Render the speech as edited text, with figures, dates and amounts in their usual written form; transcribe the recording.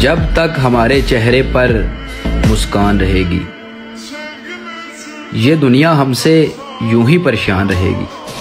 जब तक हमारे चेहरे पर मुस्कान रहेगी, ये दुनिया हमसे यूं ही परेशान रहेगी।